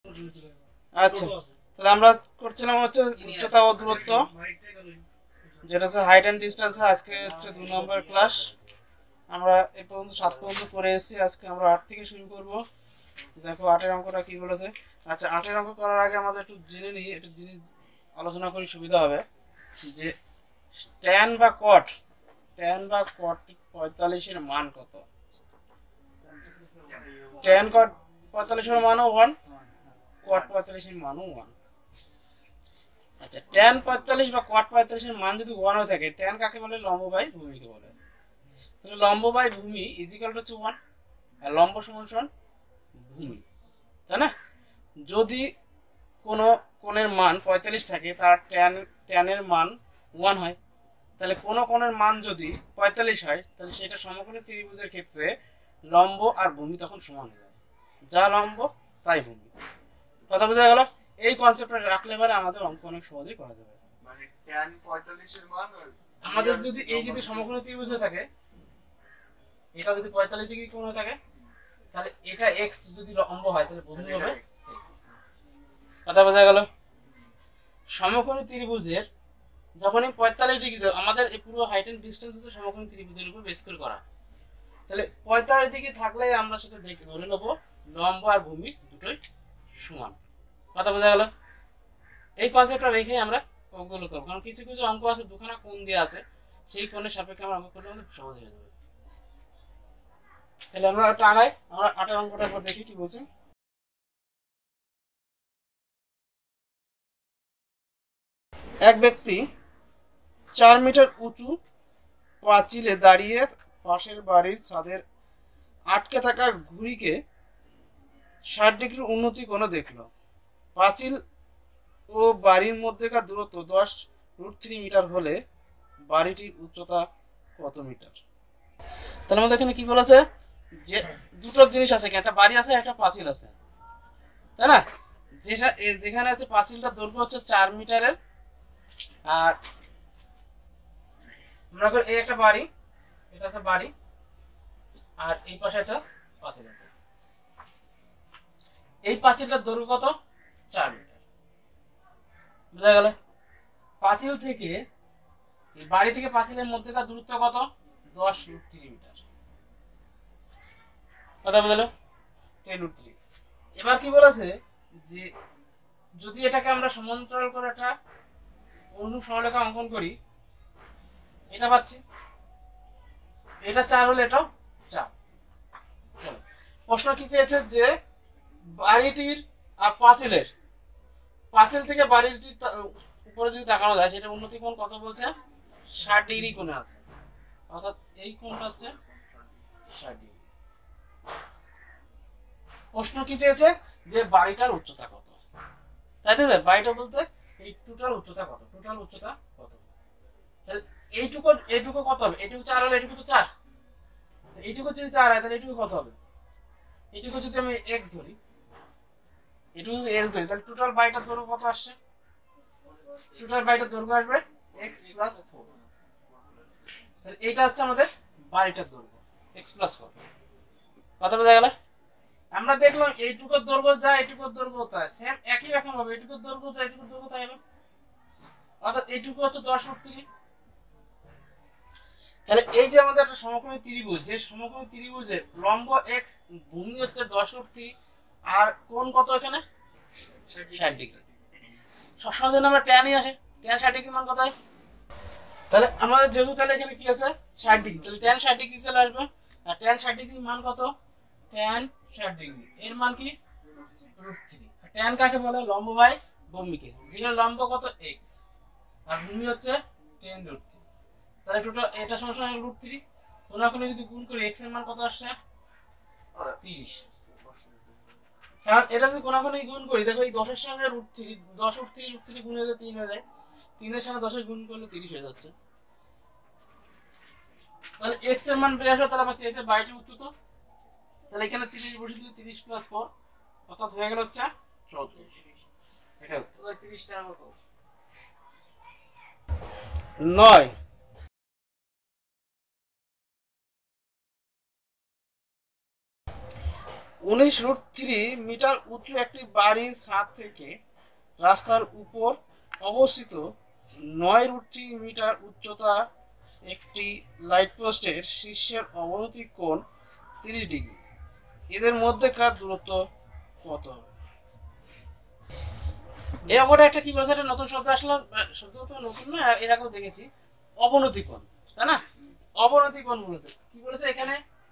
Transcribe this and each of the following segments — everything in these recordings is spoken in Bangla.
আচ্ছা, তাহলে আমরা করছিলাম হচ্ছে উচ্চতা ও দূরত্ব, যেটা হচ্ছে হাইট অ্যান্ড ডিস্টেন্স। আজকে হচ্ছে 2 নম্বর ক্লাস। আমরা এ পর্যন্ত 7 পর্যন্ত করে এসেছি। আজকে আমরা 8 থেকে শুরু করব। দেখো 8-এর অঙ্কটা কি বলেছে। আচ্ছা, 8-এর অঙ্ক করার আগে আমাদের একটু জেনে নিই, একটু জিনিস আলোচনা করি, সুবিধা হবে। যে ট্যান বা কট 45-এর মান কত? ট্যান কট 45-এর মানও 1, কট 45-এর মানও 1। আচ্ছা, ট্যান 45 বা কট 45-এর মান যদি 1 হয়ে থাকে, ট্যান কাকে বলে? লম্ব বাই ভূমিকে বলে। তাহলে লম্ব বাই ভূমি ইজিক্যাল হচ্ছে 1, আর লম্ব সমান সমান ভূমি, তাই না? যদি কোনো কোণের মান 45 থাকে, তার ট্যানের মান 1 হয়, তাহলে কোনো কোণের মান যদি 45 হয়, তাহলে সেটা সমকোণী ত্রিভুজের ক্ষেত্রে লম্ব আর ভূমি তখন সমান হয়ে যায়। যা লম্ব তাই ভূমি। কথা বোঝা গেল? এই কনসেপ্টটা রাখলে পরে আমাদের অঙ্ক অনেক সহজেই করা যাবে। মানে tan 45 এর মান আমাদের যদি এই যদি সমকোণী ত্রিভুজ হয়ে থাকে, এটা যদি 45 ডিগ্রি কোণ হয়ে থাকে, তাহলে এটা x যদি লম্ব হয়, তাহলে ভূমি হবে x। কথা বোঝা গেল? সমকোণী ত্রিভুজের যখনই 45 ডিগ্রি, আমাদের এই পুরো হাইট এন্ড ডিসটেন্স হচ্ছে সমকোণী ত্রিভুজের উপর বেস করে করা। তাহলে 45 ডিগ্রি থাকলে আমরা সেটা দেখে ধরে নেব লম্ব আর ভূমি দুটোই সমান। কথা বোঝা গেল? এই কনসেপ্টটা রেখে আমরা অঙ্কগুলো করবো, কারণ কিছু কিছু অঙ্ক আছে দুখানা কোণ দিয়ে আছে, সেই কোণের সাপেক্ষে আমরা অঙ্ক করলে আমাদের সহজ হয়ে যাবে। তাহলে আমরা একটা আগাই, আমরা 8-এর অঙ্কটা একবার দেখি কি বলছে। এক ব্যক্তি 4 মিটার উঁচু পাঁচিলে দাঁড়িয়ে পাশের বাড়ির ছাদের আটকে থাকা ঘুড়িকে 60 ডিগ্রি উন্নতি কোণে দেখলো। পাঁচিল ও বাড়ির মধ্যেকার দূরত্ব 10√3 মিটার হলে বাড়িটির উচ্চতা কত মিটার? তাহলে আমাদের এখানে কি বলেছে, যে দুটো জিনিস আছে, একটা বাড়ি আছে, একটা পাঁচিল আছে, তাই না? যেখানে আছে পাঁচিলটার দৈর্ঘ্য হচ্ছে 4 মিটারের, আর মনে করি এই একটা বাড়ি, এটা আছে বাড়ি, আর এই পাশে একটা পাঁচিল আছে। এই পাঁচিলটার দৈর্ঘ্য কত? 4 মিটার। বুঝা গেল? পাঁচিল থেকে বাড়ি থেকে পাঁচিলের মধ্যেকার দূরত্ব কত? 10√3 মিটার। কথা বুঝলো? 10√3। এবার কি বলেছে, যে যদি এটাকে আমরা সমান্তরাল করে একটা অনুরূপ সরলরেখা অঙ্কন করি, এটা পাচ্ছি, এটা 4 হলে এটাও 4। চলো, প্রশ্ন কি চেয়েছে, যে বাড়িটির আর পাঁচিল থেকে বাড়িটির উপরে যদি তাকানো যায়, সেটা উন্নতি কোণ কত বলছে? 60 ডিগ্রি কোণে আছে, অর্থাৎ এই কোণটা হচ্ছে 60 ডিগ্রি। প্রশ্ন কি চেয়েছে, যে বাড়িটার উচ্চতা কত, তাই তো? বাড়িটা বলতে এই টোটাল উচ্চতা কত, এইটুকু কত হবে? এইটুকু 4 হলে এইটুকু তো 4, এইটুকু যদি 4 হয়, তাহলে এইটুকু কত হবে? এইটুকু যদি আমি x ধরি, তাহলে টোটাল বাড়িটার দৈর্ঘ্য কত আসছে? টোটাল বাড়িটার দৈর্ঘ্য আসবে x + 4। তাহলে এইটা হচ্ছে আমাদের বাড়িটার দৈর্ঘ্য, x + 4। কথা বোঝা গেল? আমরা দেখলাম এইটুকুর দৈর্ঘ্য যা, এইটুকুর দৈর্ঘ্য তাই, সেম একই রকম হবে। এইটুকুর দৈর্ঘ্য যা, এইটুকুর দৈর্ঘ্য তাই হবে, অর্থাৎ এইটুকু হচ্ছে 10√3। তাহলে এই যে আমাদের একটা সমকোণী ত্রিভুজ, যে সমকোণী ত্রিভুজের লম্ব x, ভূমি হচ্ছে 10√3, আর কোণ কত এখানে? 60 ডিগ্রি। সবসময় জন্য আমরা ট্যানই আসে, ট্যান 60 ডিগ্রি মান কত হয়? তাহলে আমাদের যেহেতু তাহলে এখানে কি আছে 60 ডিগ্রি, তাহলে ট্যান 60 ডিগ্রি চলে আসবে। আর ট্যান 60 ডিগ্রি মান কত? ট্যান 60 ডিগ্রি এর মান কি? √3। আর ট্যান কাকে বলে? লম্ব বাই ভূমিকে, যেখানে লম্ব কত? x, আর ভূমি হচ্ছে 10√3। তাহলে টোটাল এটা সমান √3। কোনাকুনি যদি গুণ করি, x এর মান কত আসছে? 30। কারণ এটা যদি কোনাকুনি গুণ করি, দেখো এই 10 এর সঙ্গে √3, 10√3 গুণ হয়ে যায় 3 হয়ে যায়, 3 এর সঙ্গে 10 এর গুণ করলে 30 হয়ে যাচ্ছে। তাহলে x এর মান বের আসবে, তাহলে আমরা চেয়েছে বাড়িটির উচ্চতা। তাহলে এখানে 30 বসিয়ে দিলে 30 + 4, অর্থাৎ হয়ে গেল হচ্ছে 34। এটা উত্তর। 30 টাকা কত? 9। 19√3 মিটার উঁচু একটি বাড়ির ছাদ থেকে রাস্তার উপর অবস্থিত 9√3 মিটার উচ্চতা একটি লাইট পোস্টের শীর্ষের অবনতি কোণ 30 ডিগ্রি। এদের মধ্যেকার দূরত্ব কত হবে? এই অপরে একটা কি বলেছে, একটা নতুন শব্দ আসলো, শব্দ তো নতুন না, এর আগেও দেখেছি, অবনতি কোণ, তাই না? অবনতি কোণ বলেছে, কি বলেছে এখানে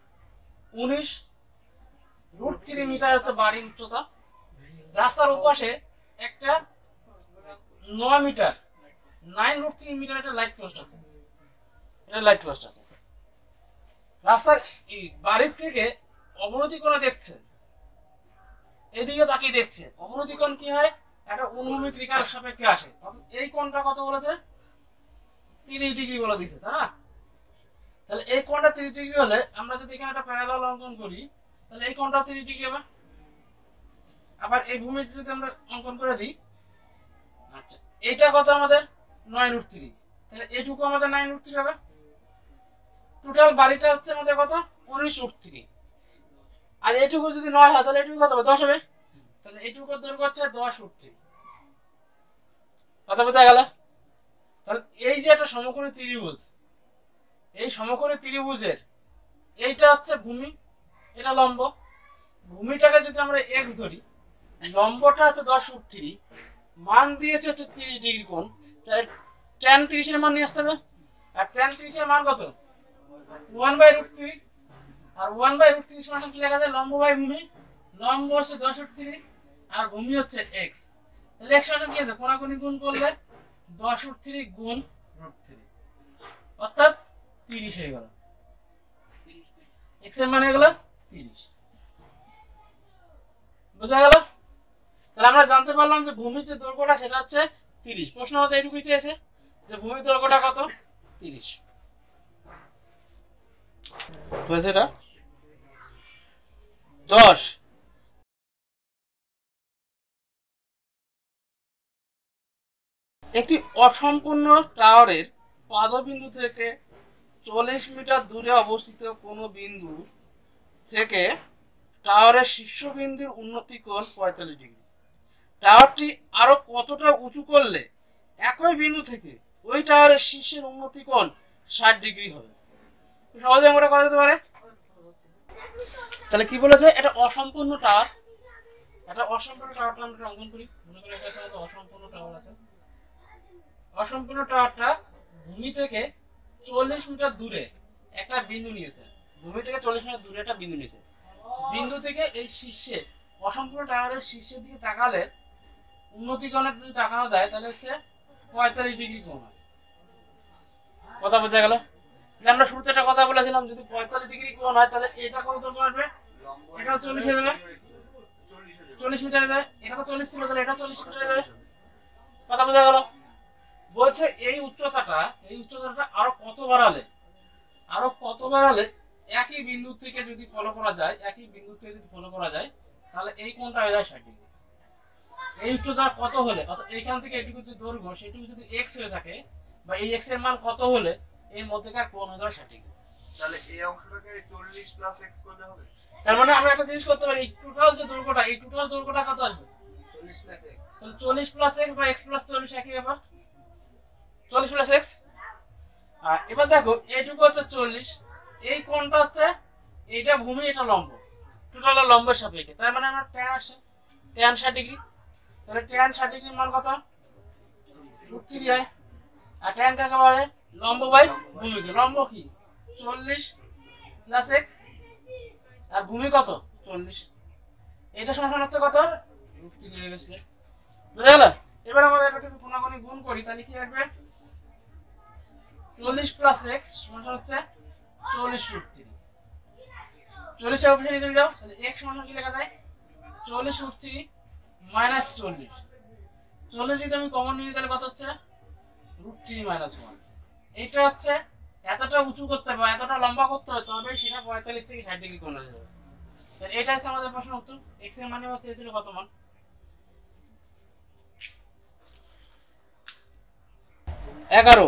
19√3 মিটার হচ্ছে বাড়ির উচ্চতা, রাস্তার ওপাশে একটা 9 মিটার 9√3 মিটার একটা লাইট পোস্ট আছে, এটা লাইট পোস্ট আছে, রাস্তার বাড়ির থেকে অবনতি কোণে দেখছে, এদিকে তাকিয়ে দেখছে। অবনতি কোণ কি হয়, একটা অনুভূমিক রেখার সাপেক্ষে আসে। এই কোণটা কত বলেছে, 30 ডিগ্রি বলে দিয়েছে, তাই না? তাহলে এই কোণটা 30 ডিগ্রি হলে আমরা যদি এখানে একটা প্যারালাল অঙ্কন করি, তাহলে এই কোণটা 30 ডিগ্রি হবে। আবার এই ভূমিটি যদি আমরা অঙ্কন করে দিই, আচ্ছা এইটা কত আমাদের 9√3, তাহলে এইটুকু আমাদের 9√3 হবে। টোটাল বাড়িটা হচ্ছে আমাদের কত 19√3, আর এইটুকু যদি 9 হয় তাহলে এইটুকু কত হবে 10 হবে, তাহলে এইটুকু দৈর্ঘ্য হচ্ছে 10√3। কথা বোঝা গেল? তাহলে এই যে একটা সমকোণী ত্রিভুজ, এই সমকোণী ত্রিভুজের এইটা হচ্ছে ভূমি, এটা লম্ব। ভূমিটাকে যদি আমরা x ধরি, লম্বটা হচ্ছে 10√3, মান দিয়েছে হচ্ছে 30 ডিগ্রি কোণ, তাহলে tan 30 এর মান নিয়ে আসতে হবে। আর tan 30 এর মান কত 1/√3, আর 1/√3 সমান কি লেখা যায়, লম্ব বাই ভূমি। লম্ব হচ্ছে 10√3 আর ভূমি হচ্ছে x, তাহলে x সমান কি আছে, কোণাকুণি গুণ করলে 10√3 গুণ √3 অর্থাৎ 30 হয়ে গেল। x এর মান হয়ে গেল 30। বুঝা গেল? তাহলে আমরা জানতে পারলাম যে ভূমির যে দৈর্ঘ্যটা সেটা হচ্ছে 30। প্রশ্ন আমাদের এইটুকুই চেয়েছে যে ভূমির দৈর্ঘ্যটা কত 30 হয়েছে। এটা 10 একটি অসম্পূর্ণ টাওয়ারের পাদবিন্দু থেকে 40 মিটার দূরে অবস্থিত কোনো বিন্দু থেকে টাওয়ারের শীর্ষবিন্দুর উন্নতি কোণ 45 ডিগ্রি। টাওয়ারটি আরো কতটা উঁচু করলে একই বিন্দু থেকে ওই টাওয়ারের শীর্ষের উন্নতি কোণ 60 ডিগ্রি হবে? সহজে আমরা করা যেতে পারে। তাহলে কি বলেছে, এটা অসম্পূর্ণ টাওয়ার, এটা অসম্পূর্ণ টাওয়ারটা আমরা অঙ্কন করি। মনে করি এটা একটা অসম্পূর্ণ টাওয়ার আছে। অসম্পূর্ণ টাওয়ারটা ভূমি থেকে 40 মিটার দূরে একটা বিন্দু নিয়েছে, ভূমি থেকে 40 মিটার দূরে একটা বিন্দু নিয়েছে। বিন্দু থেকে এই শীর্ষে, অসম্পূর্ণ টাওয়ারের শীর্ষের দিকে তাকালে উন্নতি কোণের যদি তাকানো যায় তাহলে হচ্ছে 45 ডিগ্রি কোণ হয়। কথা বোঝা গেল? আমরা শুরুতে একটা কথা বলেছিলাম, যদি 45 ডিগ্রি কোণ হয় তাহলে এটা কত দূর আসবে, এটা 40 হয়ে যাবে, 40 মিটার হয়ে যাবে। এটা তো 40 ছিল, তাহলে এটা 40 মিটার হয়ে যাবে। কথা বোঝা গেল? বলছে এই উচ্চতাটা আরো কত বাড়ালে, একই বিন্দু থেকে যদি ফলো করা যায়, তাহলে এই কোণটা হয়ে যায় 60 ডিগ্রি। এই উচ্চতা কত হলে, অর্থাৎ এইখান থেকে এইটুকু যে দৈর্ঘ্য সেটুকু যদি x হয়ে থাকে, বা এই x এর মান কত হলে এর মধ্যেকার কোণ হয়ে যায় 60 ডিগ্রি। তাহলে এই অংশটাকে 40 প্লাস x করলে হবে। তার মানে আমরা একটা জিনিস করতে পারি, এই টোটাল দৈর্ঘ্যটা কত আসবে, 40 প্লাস x। তাহলে 40 প্লাস x বা x প্লাস 40 একই ব্যাপার, 40 প্লাস x। আর এবার দেখো এইটুকু হচ্ছে 40, এই কোণটা হচ্ছে, এইটা ভূমি এটা লম্ব, টোটাল লম্বের সাপেক্ষে, তার মানে আমরা tan আসে, tan 60 ডিগ্রি। তাহলে tan 60 ডিগ্রির মান কত, √3 হয়। আর tan কাকে বলে, লম্ব বাই ভূমিকে। লম্ব কি 40 প্লাস x, আর ভূমি কত 40, এটা সমান হচ্ছে কত √3 হয়ে গেছে। বুঝা গেল? এবার আমরা এটা কিছু কোণাকুণি গুণ করি, তাহলে কি আসবে, 40 প্লাস x সমান হচ্ছে 40√3। 40 এর অপশন নিয়ে যাও, তাহলে x সমান কি লেখা যায়, 40√3 মাইনাস 40। 40 যদি আমি কমন নিই তাহলে কত হচ্ছে, √3 মাইনাস 1। এইটা হচ্ছে এতটা উঁচু করতে হবে, এতটা লম্বা করতে হবে, তবে সেটা 45 থেকে 60 ডিগ্রি কোণ হয়ে যাবে। তাহলে এটা হচ্ছে আমাদের প্রশ্ন উত্তর। x এর মানে হচ্ছে ছিল কত মান, 11।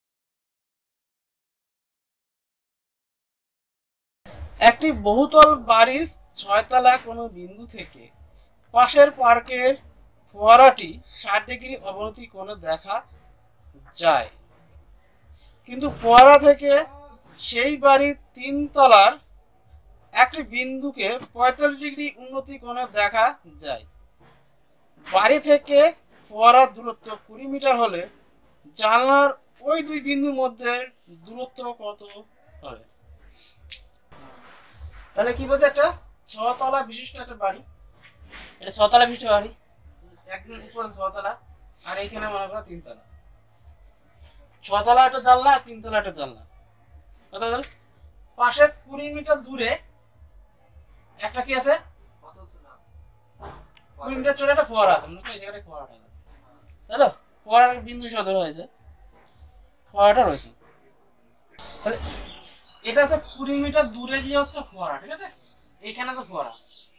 একটি বহুতল বাড়ির 6 তলা কোনো বিন্দু থেকে পাশের পার্কের ফোয়ারাটি 60 ডিগ্রি অবনতি কোণে দেখা যায়, কিন্তু ফোয়ারা থেকে সেই বাড়ির 3 তলার একটি বিন্দুকে 45 ডিগ্রি উন্নতি কোণে দেখা যায়। বাড়ি থেকে ফোয়ারার দূরত্ব 20 মিটার হলে জানলার ওই দুই বিন্দুর মধ্যে দূরত্ব কত হবে? তাহলে কি বলছে, একটা 6 তলা বিশিষ্ট একটা বাড়ি, এটা 6 তলা বিশিষ্ট বাড়ি, একদম উপরে 6 তলা, আর এইখানে মনে করো 3 তলা। 6 তলা একটা জানলা, 3 তলা একটা জানলা। কথা বল, পাশে 20 মিটার দূরে একটা কি আছে, 20 মিটার চলে একটা ফোয়ারা আছে, মনে করো এই জায়গাটা ফোয়ারাটা আছে, তাই তো? ফোয়ারার বিন্দু সদর হয়েছে, ফোয়ারাটা রয়েছে। তাহলে এটা হচ্ছে 20 মিটার দূরে গিয়ে হচ্ছে ফোয়ারা, ঠিক আছে? এইখানে আছে ফোয়ারা।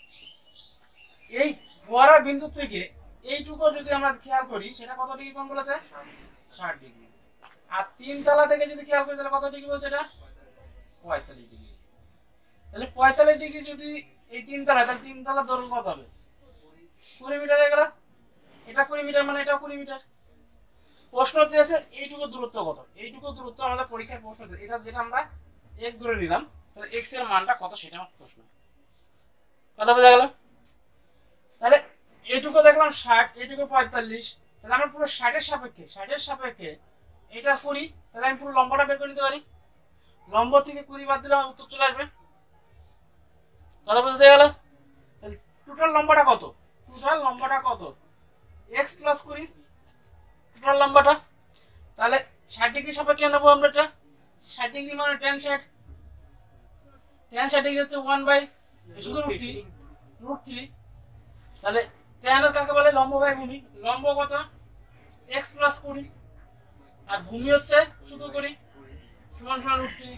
এই ফোয়ারা বিন্দু থেকে এইটুকু যদি আমরা খেয়াল করি, সেটা কত ডিগ্রি কোণ বলেছে? 60 ডিগ্রি। আর 3 তলা থেকে যদি খেয়াল করি তাহলে কত ডিগ্রি বলছে? এটা 45 ডিগ্রি। তাহলে 45 ডিগ্রি যদি এই 3 তলা, তাহলে 3 তলা দৈর্ঘ্য কত হবে? 20 মিটার হয়ে গেল। এটা 20 মিটার মানে এটা 20 মিটার। প্রশ্ন চেয়েছে এইটুকু দূরত্ব কত? এইটুকু দূরত্ব আমাদের পরীক্ষায় প্রশ্ন দিয়েছে, এটা যেটা আমরা x ধরে নিলাম, তাহলে x এর মানটা কত সেটা আমার প্রশ্ন। কথা বোঝা গেল? তাহলে এইটুকু দেখলাম 60, এইটুকু 45, তাহলে আমরা পুরো 60 এর সাপেক্ষে এটা করি, তাহলে আমি পুরো লম্বাটা বের করে নিতে পারি। লম্ব থেকে 20 বাদ দিলে আমার উত্তর চলে আসবে। কথা বুঝতে গেল? তাহলে টোটাল লম্বাটা কত? টোটাল লম্বাটা কত? x প্লাস 20 টোটাল লম্বাটা। তাহলে 60 ডিগ্রি সাপেক্ষে নেবো আমরা এটা। 60 ডিগ্রি মানে tan 60, tan 60 ডিগ্রি হচ্ছে 1 বাই শুধু √3। তাহলে tan এর কাকে বলে? লম্ব বাই ভূমি। লম্ব কত? x প্লাস 20, আর ভূমি হচ্ছে শুধু 20 সমান সমান √3।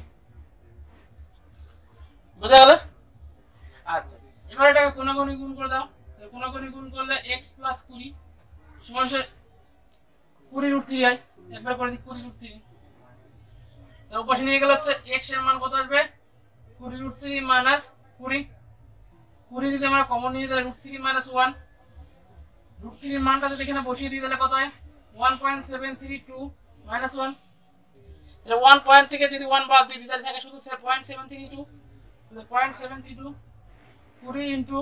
বুঝা গেল? আচ্ছা, এবার এটাকে কোণাকুণি গুণ করে দাও। কোণাকুণি গুণ করলে x প্লাস 20 সমান 20 √3 হয়। একবার করে দিই 20 √3। তার পাশে নিয়ে গেলে হচ্ছে x এর মান কত আসবে? 20 √3 মাইনাস 20। 20 যদি আমরা কমন নিয়ে তাহলে √3 মাইনাস 1। √3 এর মানটা যদি এখানে বসিয়ে দিই তাহলে কত হয়? 1.732 মাইনাস 1। তাহলে 1 পয়েন্ট থেকে যদি 1 বাদ দিই তাহলে থাকে শুধু 0.732। তাহলে 0.732 20 ইনটু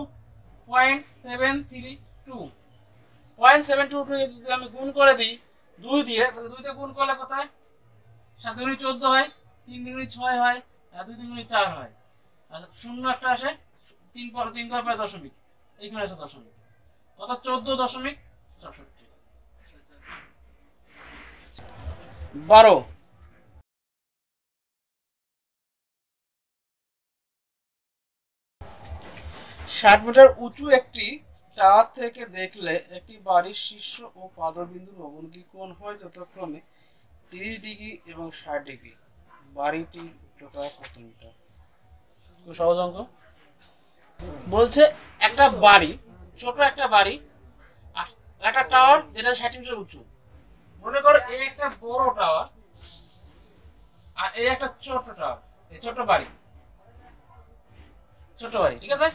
0.732, 0.722 যদি আমি গুণ করে দিই 2 দিয়ে, তাহলে 2 দিয়ে গুণ করলে কত হয়? 7 দুগুণে 14 হয়, 3 দুগুণে 6 হয়, আর 2 দুগুণে 4 হয়। আচ্ছা, শূন্য একটা আসে, 3 পর 3 করে প্রায় দশমিক, এইখানে আছে দশমিক, অর্থাৎ 14.64। 12 60 মিটার উঁচু একটি টাওয়ার থেকে দেখলে একটি বাড়ির শীর্ষ ও পাদবিন্দুর অবনতি কোণ হয় যথাক্রমে 30 ডিগ্রি এবং 60 ডিগ্রি। বাড়িটি টোটাল কত মিটার? খুব সহজ অঙ্ক। বলছে একটা বাড়ি, ছোট একটা বাড়ি, আর একটা টাওয়ার যেটা 60 মিটার উঁচু। মনে করো এই একটা বড় টাওয়ার আর এই একটা ছোট টাওয়ার, এই ছোট বাড়ি, ঠিক আছে?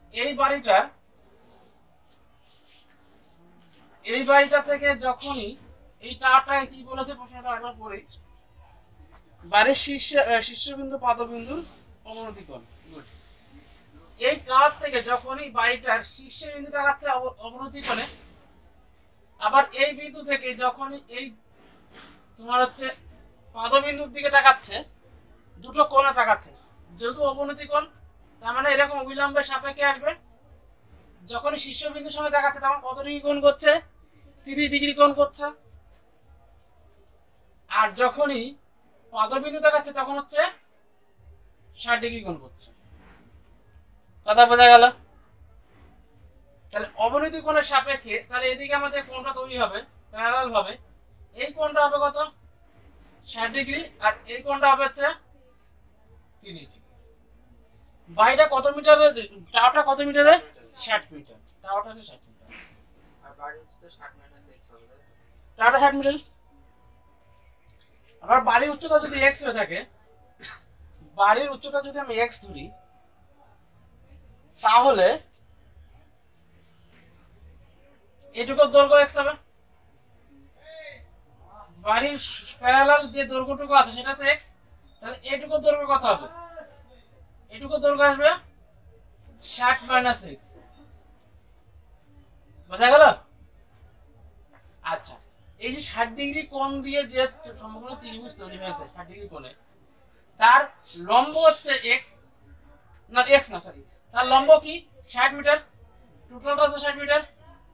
এই বাড়িটা থেকে যখনই এই টাওয়ারটা কি বলেছে প্রশ্নটা একবার পড়ি, বাড়ির শীর্ষবিন্দু পাদবিন্দুর অবনতি কোণ। এই টাওয়ার থেকে যখনই বাড়িটার শীর্ষবিন্দু তাকাচ্ছে অবনতি কোণে, আবার এই বিন্দু থেকে যখনই এই তোমার হচ্ছে পাদবিন্দুর দিকে তাকাচ্ছে, দুটো কোণে তাকাচ্ছে, যেহেতু অবনতি কোণ তার মানে এরকম অবিলম্বে সাপেক্ষে আসবে। যখনই শীর্ষবিন্দুর সঙ্গে দেখাচ্ছে তখন কত ডিগ্রি কোণ করছে? 30 ডিগ্রি কোণ করছে। আর যখনই পাদবিন্দু দেখাচ্ছে তখন হচ্ছে 60 ডিগ্রি কোণ করছে। কথা বোঝা গেল? তাহলে অবনতি কোণের সাপেক্ষে তাহলে এদিকে আমাদের কোণটা তৈরি হবে প্যারালাল ভাবে। এই কোণটা হবে কত? 60 ডিগ্রি, আর এই কোণটা হবে হচ্ছে 30 ডিগ্রি। বাড়িটা কত মিটারে? টাওয়ারটা কত মিটারে? 60 মিটার। টাওয়ারটা হচ্ছে 60 মিটার, আর বাড়ি হচ্ছে 60 মাইনাস x হবে। টাওয়ারটা 60 মিটার। আবার বাড়ির উচ্চতা যদি x হয়ে থাকে, বাড়ির উচ্চতা যদি আমি x ধরি, তাহলে এটুকুর দৈর্ঘ্য x হবে, বাড়ির প্যারালাল যে দৈর্ঘ্যটুকু আছে সেটা হচ্ছে x, তাহলে এটুকুর দৈর্ঘ্য কত হবে? এটুকুর দৈর্ঘ্য আসবে 60 মাইনাস x। বোঝা গেল? আচ্ছা, এই যে 60 ডিগ্রি কোণ দিয়ে যে সমকোণী ত্রিভুজ তৈরি হয়েছে 60 ডিগ্রি কোণে, তার লম্ব হচ্ছে x, না x না সরি, তার লম্ব কি 60 মিটার, টোটালটা হচ্ছে 60 মিটার,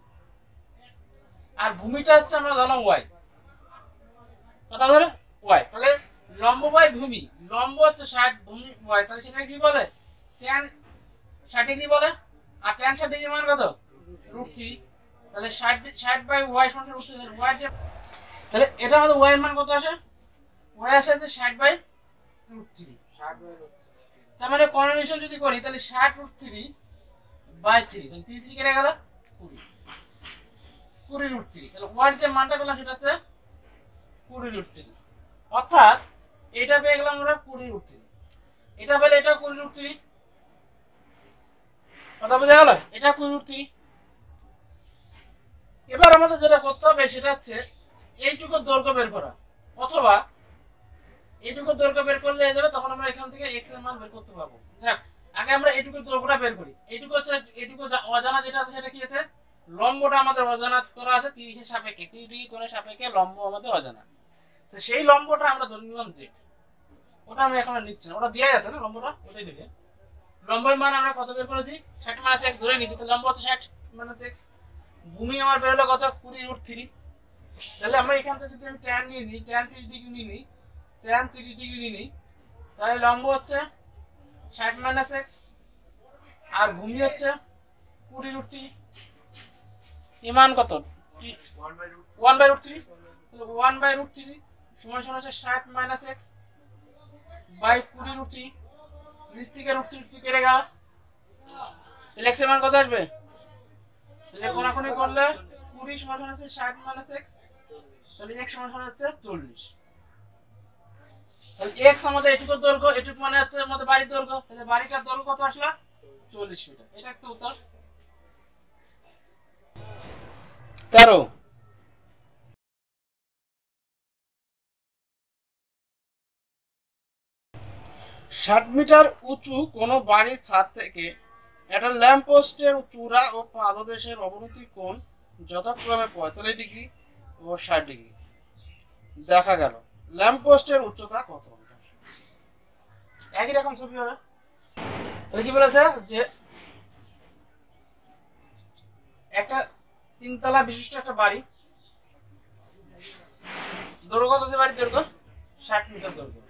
আর ভূমিটা হচ্ছে আমরা ধরলাম y, কথা বলে y, তাহলে লম্ব বাই ভূমি, লম্ব হচ্ছে 60, ভূমি y, তাহলে সেটা কি বলে? tan 60 ডিগ্রি বলে। আর tan 60 ডিগ্রি মান কত? √3। তাহলে 60 বাই y সমান √3, y যে, তাহলে এটা আমাদের y এর মান কত আসে? y আসে যে 60 বাই √3। তার মানে কর্ডিনেশন যদি করি তাহলে 60 √3 বাই 3, তাহলে 3 কেটে গেল 20 √3, তাহলে y এর যে মানটা পেলাম সেটা হচ্ছে 20 √3। অর্থাৎ এটা পেয়ে গেলাম আমরা 20 √3, এটা পেলে এটা 20 √3, কথা বোঝা গেল? এটা 20 √3। এবার আমাদের যেটা করতে হবে সেটা হচ্ছে এইটুকু দৈর্ঘ্য বের করা, অথবা এইটুকু দৈর্ঘ্য বের করলে হয়ে যাবে, তখন আমরা এখান থেকে x এর মান বের করতে পারবো। যাক, আগে আমরা এইটুকু দৈর্ঘ্যটা বের করি। এইটুকু হচ্ছে, এইটুকু অজানা যেটা আছে সেটা কি আছে? লম্বটা আমাদের অজানা করা আছে 30 এর সাপেক্ষে, 30 ডিগ্রি কোণের সাপেক্ষে লম্ব আমাদের অজানা। তো সেই লম্বটা আমরা ধরে নিলাম z, ওটা আমি এখন নিচ্ছি না, ওটা দেয়া আছে না লম্বটা, ওটাই দিলে। লম্বের মান আমরা কত বের করেছি? 60 মাইনাস x ধরে নিয়েছি, তো লম্ব হচ্ছে 60 মাইনাস x। ভূমি আমার বের হলো কত? 20 √3। তাহলে আমরা এখান থেকে যদি আমি tan নিয়ে নিই, tan 30 ডিগ্রি নিয়ে নিই, tan 30 ডিগ্রি নিয়ে নিই, তাহলে লম্ব হচ্ছে 60 মাইনাস x, আর ভূমি হচ্ছে 20 √3। মান কত? 1/√3। 1/√3 সমান সমান হচ্ছে 60 মাইনাস x বাই 20 √3। নিচ থেকে √3 কেটে গেল, তাহলে x এর মান কত আসবে? তাহলে কোনাকুনি করলে 20 সমান হচ্ছে 60 মাইনাস x, তাহলে x সমান হচ্ছে 40। তাহলে x আমাদের এটুকু দৈর্ঘ্য, এটুকু মানে হচ্ছে আমাদের বাড়ির দৈর্ঘ্য, তাহলে বাড়িটার দৈর্ঘ্য কত আসলো? 40 মিটার। এটা একটা উত্তর। 13, ষাট মিটার উঁচু কোনো বাড়ির ছাদ থেকে একটা ল্যাম্প পোস্টের চূড়া ও পাদদেশের অবনতি কোণ যথাক্রমে 45 ডিগ্রি ও 60 ডিগ্রি দেখা গেল। ল্যাম্প পোস্টের উচ্চতা কত? একই রকম ছবি হবে। তাহলে কি বলেছে যে একটা 3 তলা বিশিষ্ট একটা বাড়ি, দৈর্ঘ্য কত? বাড়ির দৈর্ঘ্য 60 মিটার দৈর্ঘ্য।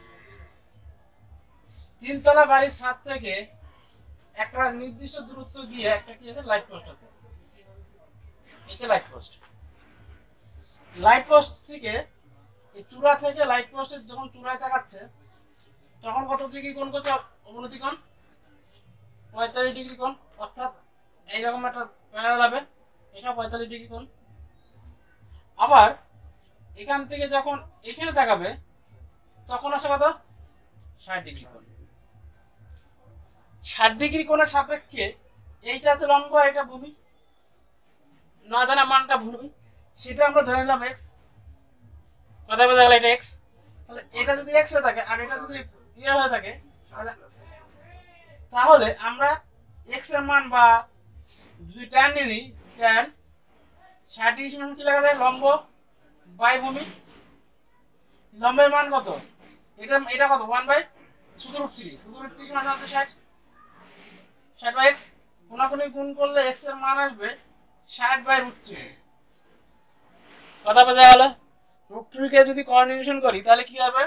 3 তলা বাড়ির ছাদ থেকে একটা নির্দিষ্ট দূরত্ব গিয়ে একটা কি আছে? লাইট পোস্ট আছে, এটা লাইট পোস্ট। লাইট পোস্ট থেকে এই চূড়া থেকে লাইট পোস্টের যখন চূড়ায় তাকাচ্ছে তখন কত ডিগ্রি কোণ করছে? অবনতি কোণ 45 ডিগ্রি কোণ। অর্থাৎ এইরকম একটা প্যারালাল হবে, এটা 45 ডিগ্রি কোণ। আবার এখান থেকে যখন এখানে তাকাবে তখন আসে কত? 60 ডিগ্রি কোণ। 60 ডিগ্রি কোণের সাপেক্ষে এইটা আছে লম্ব, এটা ভূমি, না জানা মানটা ভূমি, সেটা আমরা ধরে নিলাম x। কথা বোঝা গেল? এটা x। তাহলে এটা যদি x হয়ে থাকে আর এটা যদি ইয়ে হয়ে থাকে, তাহলে আমরা x এর মান বা যদি tan নিয়ে নিই, tan 60 ডিগ্রি সমান কি লেখা যায়? লম্ব বাই ভূমি। লম্বের মান কত? এটা কত? 1/√3। √3 সমান হচ্ছে 60 বাই x। কোনাকুনি গুণ করলে x এর মান আসবে 60/√3। কথা বোঝা গেল? √3 কে যদি কোঅর্ডিনেশন করি তাহলে কি হবে?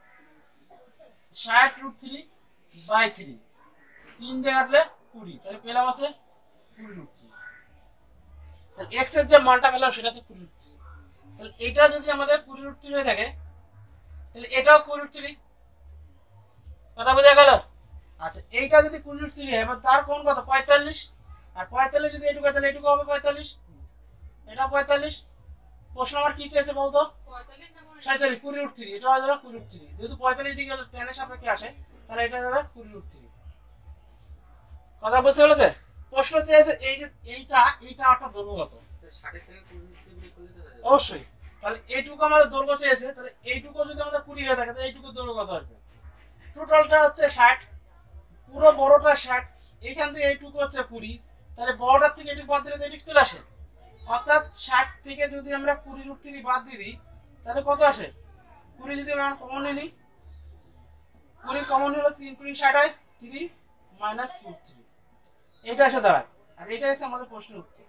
60 √3/3, 3 দিয়ে কাটলে 20, তাহলে পেলাম আছে 20 √3। তাহলে x এর যে মানটা পেলাম সেটা হচ্ছে 20 √3। তাহলে এটা যদি আমাদের 20 √3 হয়ে থাকে তাহলে এটাও 20 √3। কথা বোঝা গেল? আচ্ছা, এইটা যদি 20 √3 হয় এবার তার কোণ কত? 45। আর 45 যদি এটুকু হয় তাহলে এটুকু হবে 45, এটা 45। প্রশ্ন আমার কি চেয়েছে বলতো? 45 20 √3, এটা হয়ে যাবে 20 √3। যেহেতু 45 ডিগ্রি tan এর সাপেক্ষে আসে তাহলে এটা যাবে 20 √3। কথা বুঝতে পেরেছে? প্রশ্ন চেয়েছে এই যে এইটা একটা দৈর্ঘ্য কত? 60 থেকে 20 করলে তো হয়ে যাবে। অবশ্যই। তাহলে এইটুকু আমাদের দৈর্ঘ্য চেয়েছে, তাহলে এইটুকু যদি আমাদের 20 হয়ে থাকে তাহলে এইটুকু দৈর্ঘ্য কত আসবে? টোটালটা হচ্ছে 60, পুরো বড়টা 60, এখান থেকে এইটুকু হচ্ছে 20, তাহলে বড়টার থেকে এইটুকু বাদ দিলে তো এইটুকু চলে আসে। অর্থাৎ 60 থেকে যদি আমরা 20√3 বাদ দিয়ে দিই তাহলে কত আসে? 20 যদি আমরা কমন নিই, 20 কমন নিলে 3 × 60 হয় 3 - √3, এটা এসে দাঁড়ায়। আর এটা হচ্ছে আমাদের প্রশ্নের উত্তর।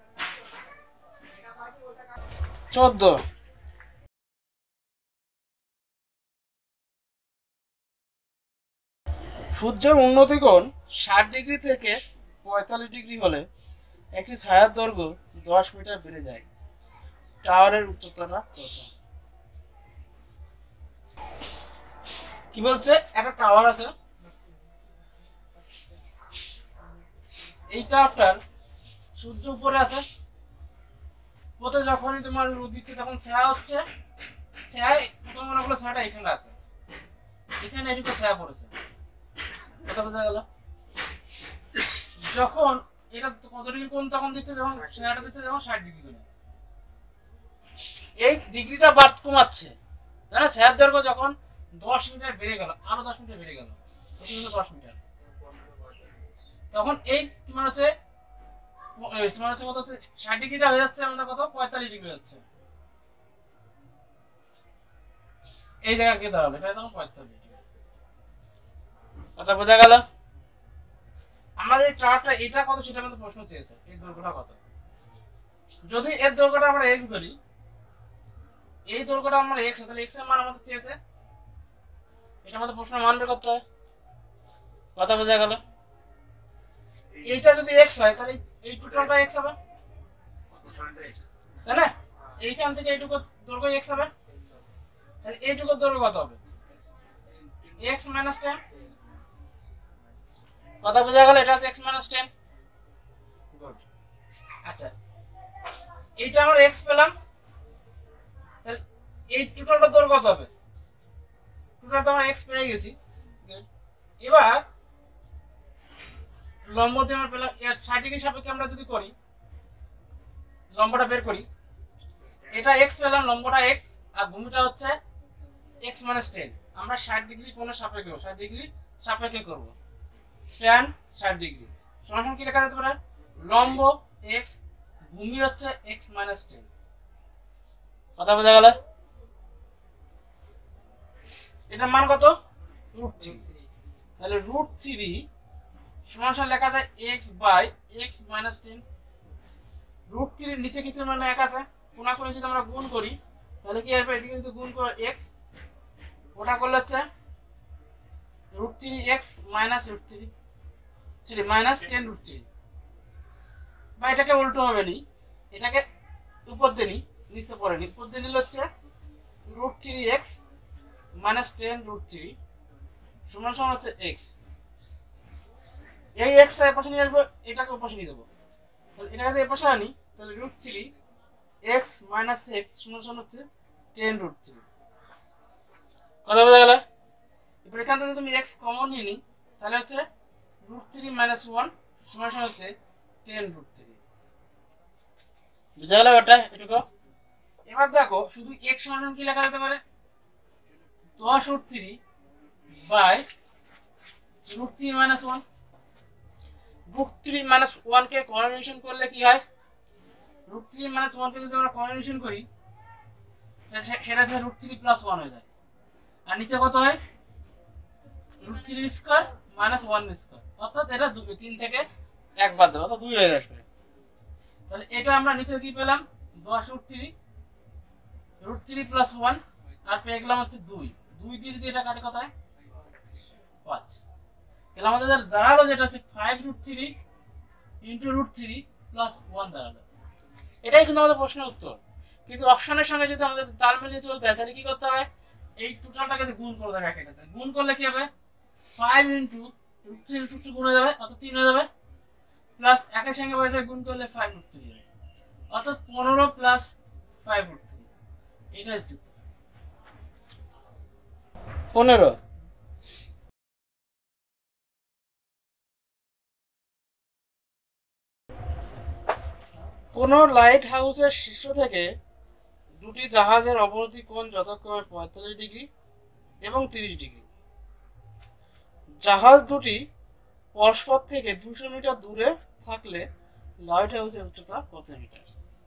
14, সূর্যের উন্নতিকোণ 60 ডিগ্রি থেকে 45 ডিগ্রি হলে একটি ছায়ার দৈর্ঘ্য 10 মিটার বেড়ে যায়। টাওয়ারের উচ্চতা কত? কি বলছে? একটা টাওয়ার আছে, এই টাওয়ারটার সূর্য উপরে আছে, প্রথমে যখনই তোমার রোদ দিচ্ছে তখন ছায়া হচ্ছে, ছায়ায় প্রথম মনে করলো ছায়াটা এখানে আছে, এখানে এটুকু ছায়া পড়েছে। কথা বোঝা গেল? যখন এটা কত ডিগ্রি কোণ তখন দিচ্ছে, যখন ছায়াটা দিচ্ছে যখন 60 ডিগ্রি কোণে, এই ডিগ্রিটা বাড়তে কমাচ্ছে, তাই না? ছায়ার দৈর্ঘ্য যখন 10 মিটার বেড়ে গেল, আরো 10 মিটার বেড়ে গেল, 10 মিটার, তখন এই তোমার হচ্ছে কত হচ্ছে? 60 ডিগ্রিটা হয়ে যাচ্ছে আমাদের কত? 45 ডিগ্রি হচ্ছে। এই জায়গা কি দাঁড়াবে? এটা তখন 45 ডিগ্রি। কথা বোঝা গেল? আমাদের এই টাওয়ারটা এটা কত সেটা আমাদের প্রশ্ন চেয়েছে, এই দৈর্ঘ্যটা কত? যদি এর দৈর্ঘ্যটা আমরা x ধরি, এই দৈর্ঘ্যটা আমরা x, তাহলে x এর মান আমাদের চেয়েছে, এটা আমাদের প্রশ্ন মান বের করতে হয়। কথা বোঝা গেল? এইটা যদি x হয় তাহলে এই টোটালটা x হবে, তাই না? এইখান থেকে এইটুকু দৈর্ঘ্য x হবে, তাহলে এইটুকু দৈর্ঘ্য কত হবে? x - 10। কথা বোঝা গেল? এটা হচ্ছে x - 10। গুড। আচ্ছা, এইটা আমরা x পেলাম, তাহলে এই টোটালটা দৈর্ঘ্য কত হবে? টোটাল তো আমরা x পেয়ে গেছি। এবার লম্ব দিয়ে আমরা পেলাম 60 ডিগ্রি সাপেক্ষে আমরা যদি করি, লম্বটা বের করি, এটা x পেলাম, লম্বটা x আর ভূমিটা হচ্ছে x - 10। আমরা 60 ডিগ্রি কোণের সাপেক্ষে 60 ডিগ্রি সাপেক্ষে করব, tan 60 ডিগ্রি সমান কি লেখা যেতে পারে? লম্ব x, ভূমি হচ্ছে x - 10। কথা বোঝা গেল? এটার মান কত? √3। তাহলে √3 সমান লেখা যায় x / x - 10। √3 এর নিচে কিছু মানে 1 আছে, কোণা কোণে যদি আমরা গুণ করি তাহলে কি হবে? এদিকে যদি গুণ করো x, ওটা করলে হচ্ছে √3x - √3, সরি -10√3। বা এটাকে উল্টো হবে নি, এটাকে উপর দিয়ে নি, নিচে পড়ে নি, উপর দিয়ে নিলে হচ্ছে √3x - 10√3 সমান হচ্ছে x। এই x টা এর পাশে নিয়ে আসবো, এটাকে ওর পাশে নিয়ে দেবো, তাহলে এটাকে যদি এর পাশে আনি তাহলে √3x - x সমান হচ্ছে 10√3। কথা বোঝা গেল? এবার এখান থেকে তুমি x কমন নিয়ে নি, তাহলে হচ্ছে √3 - 1 সমান হচ্ছে 10√3। বুঝা গেল ব্যাপারটা? এটুকু। এবার দেখো শুধু x সমান কি লেখা যেতে পারে? 10√3 √3 - 1। √3 - 1 কে কনভলিউশন করলে কি হয়? √3 - 1 কে যদি আমরা কনভলিউশন করি সেটা হচ্ছে √3 + 1 হয়ে যায়, আর নিচে কত হয়? √3 স্কয়ার - 1 স্কয়ার, অর্থাৎ এটা 3 থেকে 1 বাদ দেব, অর্থাৎ 2 হয়ে আসবে। তাহলে এটা আমরা নিচে কি পেলাম? 10√3 √3 + 1, আর পেয়ে গেলাম হচ্ছে 2 দিয়ে যদি এটা কাটে কত হয়? 5। তাহলে আমাদের দাঁড়ালো যেটা হচ্ছে 5√3 × √3 + 1 দাঁড়ালো। এটাই কিন্তু আমাদের প্রশ্নের উত্তর। কিন্তু অপশনের সঙ্গে যদি আমাদের তাল মিলিয়ে চলতে হয় তাহলে কি করতে হবে? এই টোটালটাকে গুণ করে দেবে এটাতে। গুণ করলে কি হবে? 5 × √3 গুণ হয়ে যাবে, অর্থাৎ 3 হয়ে যাবে, প্লাস একের সঙ্গে এটা গুণ করলে 5√3 হবে, অর্থাৎ 15 + 5√3। এটাই উত্তর। 15। কোনো লাইট হাউসের শীর্ষ থেকে দুটি জাহাজের অবনতি কোণ যথাক্রমে 45 ডিগ্রি এবং 30 ডিগ্রি। জাহাজ দুটি পরস্পর থেকে 200 মিটার দূরে থাকলে লাইট হাউসের উচ্চতা কত মিটার?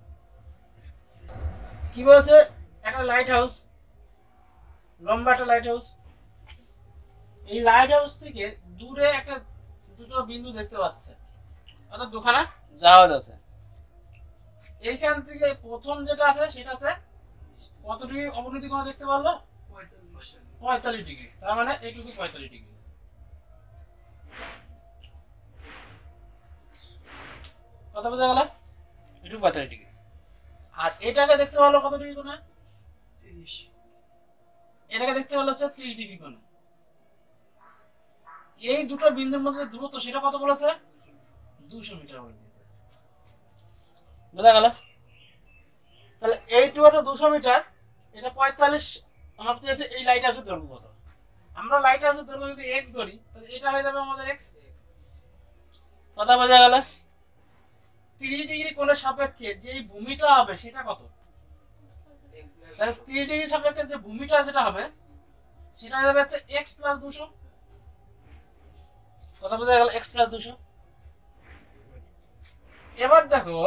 কি বলছে, একটা লাইট হাউস, লম্বা একটা লাইট হাউস, এই লাইট হাউস থেকে দূরে একটা দুটো বিন্দু দেখতে পাচ্ছে, অর্থাৎ দুখানা জাহাজ আছে। এইখান থেকে প্রথম যেটা আছে সেটা আছে কত ডিগ্রি অবনতি কোণ দেখতে পারলো? 45 ডিগ্রি। তার মানে এইটুকু 45 ডিগ্রি। কথা বোঝা গেল? একটু 45 ডিগ্রি। আর এটাকে দেখতে পারলো কত ডিগ্রি কোণে? 30। এটাকে দেখতে পারলো হচ্ছে 30 ডিগ্রি কোণে। এই দুটো বিন্দুর মধ্যে দূরত্ব সেটা কত বলেছে? 200 মিটার বলেছে। বোঝা গেল? তাহলে এইটু হলো 200 মিটার, এটা 45। আমার চেয়েছে এই লাইট হাউসের দৈর্ঘ্য কত। আমরা লাইট হাউসের দৈর্ঘ্য যদি x ধরি তাহলে এটা হয়ে যাবে আমাদের x। কথা বোঝা গেল? 30 ডিগ্রি কোণের সাপেক্ষে যে ভূমিটা হবে সেটা কত? তাহলে 30 ডিগ্রি সাপেক্ষে যে ভূমিটা যেটা হবে সেটা হয়ে যাবে হচ্ছে x + 200। কথা বোঝা গেল? x + 200। এবার দেখো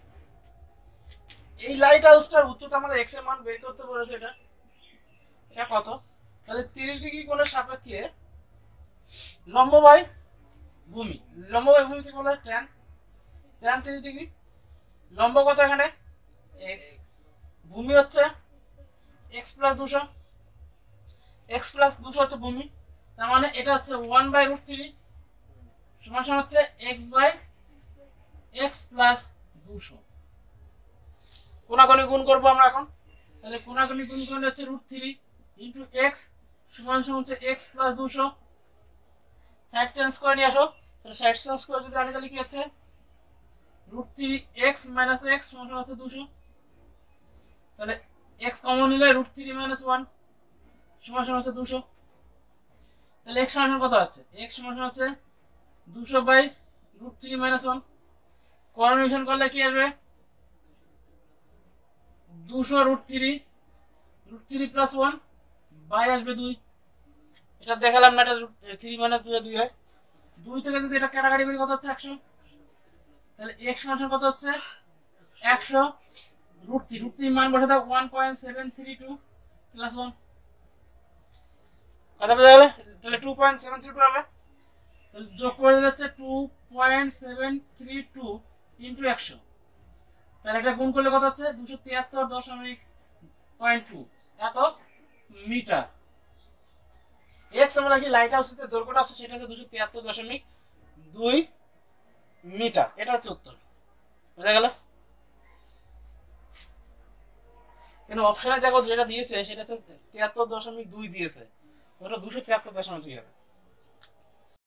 এই লাইট হাউসটার উচ্চতা আমাদের x এর মান বের করতে বলেছে। এটা কত? তাহলে 30 ডিগ্রি কোণের সাপেক্ষে লম্ব বাই ভূমি, লম্ব বাই ভূমিকে বলা হয় tan। tan 30 degree. লম্ব কত এখানে? x। ভূমি হচ্ছে x + 200। x + 200 হচ্ছে ভূমি। তার মানে এটা হচ্ছে 1/√3 সমান সমান হচ্ছে x + 200। কোনাকুনি গুণ করবো আমরা এখন। তাহলে কোনাকুনি গুণ করলে হচ্ছে √3 * x সমান সমান হচ্ছে x + 200। সাইড চেঞ্জ করে নিয়ে আসো। তাহলে সাইড চেঞ্জ করে যদি আনি তাহলে কি হচ্ছে? √3x - x সমান হচ্ছে 200। তাহলে x কমন নিলে √3 - 1 সমান হচ্ছে 200। তাহলে x সমান কত আছে? x সমান হচ্ছে 200/√3 - 1। কনভার্সন করলে কি আসবে? 200√3 √3 + 1 বাই আসবে 2। এটা দেখালাম না, এটা 3 - 2 2 হয়। 2 থেকে যদি এটা কাটাকাটি করি কত হচ্ছে? 100। তাহলে x সমান কত হচ্ছে? 100 √3 মান বসে দাও 1.732 + 1। কথা বোঝা গেল? তাহলে 2.732 হবে। তাহলে যোগ করে দিলে হচ্ছে 2.732 * 100। তাহলে এটা গুণ করলে কত হচ্ছে? 273.2 এত মিটার। x আমরা কি লাইট হাউসের যে দৈর্ঘ্যটা আছে সেটা হচ্ছে 273.2 মিটার। এটা হচ্ছে উত্তর। বুঝা গেল? কিন্তু অপশনে দেখো যেটা দিয়েছে সেটা হচ্ছে 73.2 দিয়েছে, ওটা 273.2 হবে।